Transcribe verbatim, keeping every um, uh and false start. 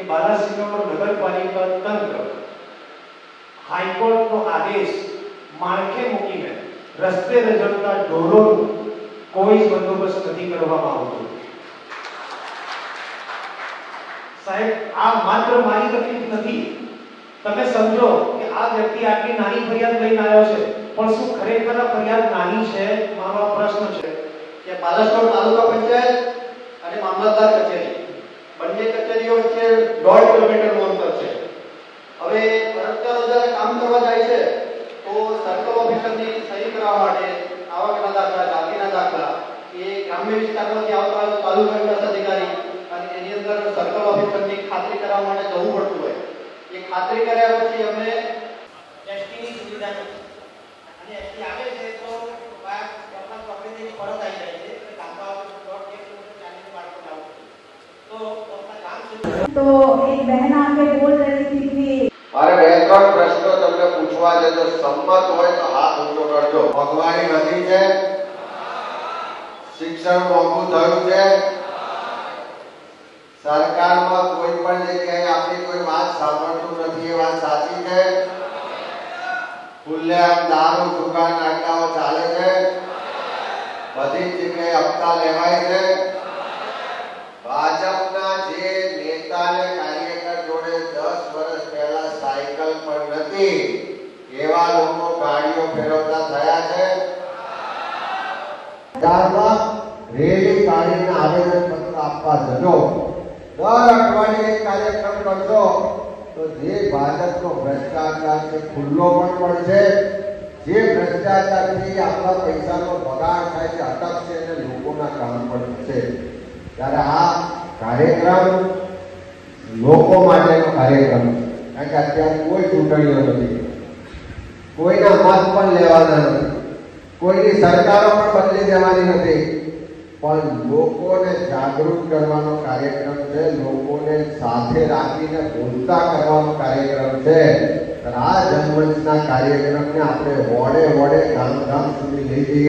બાલાસિનોર નગરપાલિકા તંત્ર હાઈકોર્ટનો આદેશ માળખે મૂકીને રસ્તે રઝળતા ઢોરોનું કોઈ બંદોબસ્ત નથી કરવામાં આવતો। સાહેબ, આ માત્ર મારી તકલીફ નથી। તમે સમજો કે આ વ્યક્તિ આટલી નાની ફરિયાદ લઈને આવ્યો છે, પણ શું ખરેખર આ ફરિયાદ નાની છે? મારો પ્રશ્ન છે કે બાલાસિનોર તાલુકા પંચાયત અને મામલતદાર કચેરી બંને કચેરીઓ વચ્ચે દોઢ કિલોમીટરનું અંતર છે। હવે ફરજિયાત જ્યારે કામ કરવા જાય છે તો સર્કલ ઓફિસરની સહી કરાવવા માટે આવકના દાખલા, જાતિના દાખલા એ ગ્રામ્ય વિસ્તારમાંથી આવતા હોય તો તાલુકા વિકાસ અધિકારી અને એની અંદર સર્કલ ઓફિસરની ખાતરી કરવા માટે જવું પડતું હોય। એ ખાતરી કર્યા પછી અમે એસટીની સુવિધા નથી અને એસટી આવે છે તો બાદ આપણા ચોકડીની પરત આવી જાય છે એટલે કામવા દોઢ એક કિલોમીટર ચાલીને બાળકો જાવ તો આપણા ગામ સુધી। तो एक बहन आके बोल रही थी कि मारे બે ત્રણ પ્રશ્નો તમને પૂછવા છે, જો સંમત હોય તો હાથ ઊંચો કરજો। મોંઘવારી વધી છે, શિક્ષણ મોંઘું થયું છે, સરકારમાં કોઈ પણ જગ્યાએ આપણી કોઈ વાત સાંભળતું નથી, એ વાત સાચી છે? ખુલ્લેઆમ દારૂ દુકાન અડ્ડાઓ ચાલે છે, બધી જગ્યાએ હપ્તા લેવાય છે। ભાજપના જે નેતા ને કાર્યકર જોડે દસ વર્ષ પહેલા સાયકલ પણ નથી એવા લોકો ગાડીઓ ફેરવતા થયા છે। ત્યારબાદ રેલી કાઢીને આવેદન પત્ર આપવા જજો। દર અઠવાડિયે એક કાર્યક્રમ કરશો તો જે ભાજપનો ભ્રષ્ટાચાર છે ખુલ્લો પણ પડશે, જે ભ્રષ્ટાચારથી આપણા પૈસાનો બગાડ થાય છે અટકશે અને લોકોના કામ પણ થશે। ત્યારે આ કાર્યક્રમ લોકો માટેનો કાર્યક્રમ છે, કારણ કે અત્યારે કોઈ ચૂંટણીઓ નથી, કોઈના મત પણ લેવાના નથી, કોઈની સરકારો પણ બદલી દેવાની નથી, પણ લોકોને જાગૃત કરવાનો કાર્યક્રમ છે, લોકોને સાથે રાખીને બોલતા કરવાનો કાર્યક્રમ છે। આ જનમંચના કાર્યક્રમને આપણે વોડે વોડે ગામ ગામ સુધી લઈ જઈએ।